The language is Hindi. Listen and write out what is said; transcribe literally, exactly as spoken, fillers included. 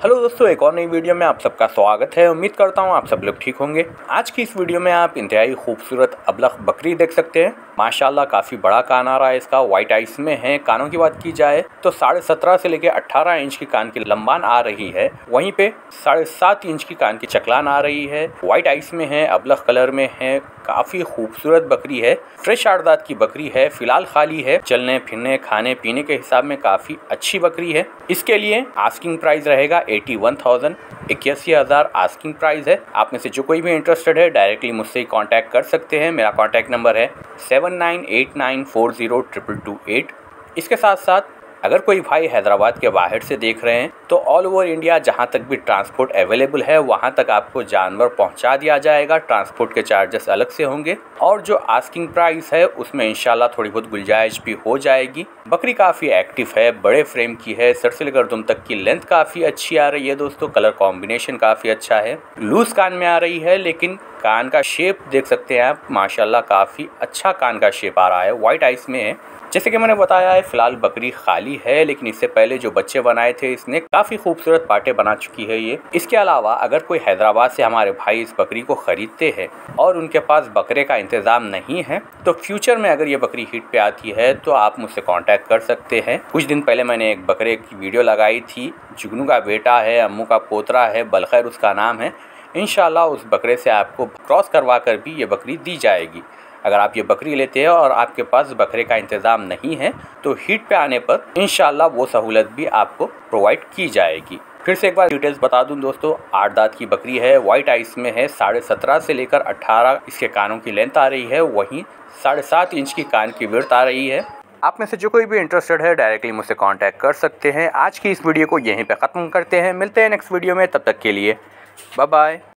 हेलो दोस्तों, एक और नई वीडियो में आप सबका स्वागत है। उम्मीद करता हूँ आप सब लोग ठीक होंगे। आज की इस वीडियो में आप इंतहाई खूबसूरत अबलख बकरी देख सकते हैं। माशाल्लाह काफ़ी बड़ा कान आ रहा है इसका, वाइट आइस में है। कानों की बात की जाए तो साढ़े सत्रह से लेकर अट्ठारह इंच की कान की लंबान आ रही है। वहीं पे साढ़े सात इंच की कान की चकलान आ रही है। वाइट आइस में है, अबलख कलर में है। काफ़ी खूबसूरत बकरी है। फ्रेश आठ दांत की बकरी है। फिलहाल खाली है। चलने फिरने खाने पीने के हिसाब में काफ़ी अच्छी बकरी है। इसके लिए आस्किंग प्राइस रहेगा इक्यासी हज़ार, इक्यासी हज़ार आस्किंग प्राइस है। आप में से जो कोई भी इंटरेस्टेड है डायरेक्टली मुझसे ही कांटेक्ट कर सकते हैं। मेरा कांटेक्ट नंबर है seven nine eight nine four zero triple two eight. इसके साथ साथ अगर कोई भाई हैदराबाद के बाहर से देख रहे हैं तो ऑल ओवर इंडिया जहां तक भी ट्रांसपोर्ट अवेलेबल है वहां तक आपको जानवर पहुंचा दिया जाएगा। ट्रांसपोर्ट के चार्जेस अलग से होंगे और जो आस्किंग प्राइस है उसमें इंशाल्लाह थोड़ी बहुत गुंजाइश भी हो जाएगी। बकरी काफ़ी एक्टिव है, बड़े फ्रेम की है। सर से लेकर दुम तक की लेंथ काफ़ी अच्छी आ रही है दोस्तों। कलर कॉम्बिनेशन काफ़ी अच्छा है। लूज कान में आ रही है लेकिन कान का शेप देख सकते हैं आप, माशाल्लाह काफ़ी अच्छा कान का शेप आ रहा है। वाइट आइस में है। जैसे कि मैंने बताया है फिलहाल बकरी खाली है, लेकिन इससे पहले जो बच्चे बनाए थे इसने काफ़ी खूबसूरत पाटे बना चुकी है ये। इसके अलावा अगर कोई हैदराबाद से हमारे भाई इस बकरी को ख़रीदते हैं और उनके पास बकरे का इंतज़ाम नहीं है तो फ्यूचर में अगर ये बकरी हिट पे आती है तो आप मुझसे कांटेक्ट कर सकते हैं। कुछ दिन पहले मैंने एक बकरे की वीडियो लगाई थी। जुगनू का बेटा है, अम्मू का पोतरा है, बलखैर उसका नाम है। इंशाल्लाह उस बकरे से आपको क्रॉस करवा कर भी ये बकरी दी जाएगी। अगर आप ये बकरी लेते हैं और आपके पास बकरे का इंतज़ाम नहीं है तो हीट पे आने पर इंशाल्लाह वो सहूलत भी आपको प्रोवाइड की जाएगी। फिर से एक बार डिटेल्स बता दूं दोस्तों, आठ दांत की बकरी है, वाइट आइस में है। साढ़े सत्रह से लेकर अट्ठारह इसके कानों की लेंथ आ रही है। वहीं साढ़े सात इंच की कान की विड्थ आ रही है। आप में से जो कोई भी इंटरेस्टेड है डायरेक्टली मुझसे कांटेक्ट कर सकते हैं। आज की इस वीडियो को यहीं पे ख़त्म करते हैं। मिलते हैं नेक्स्ट वीडियो में, तब तक के लिए बाय बाय।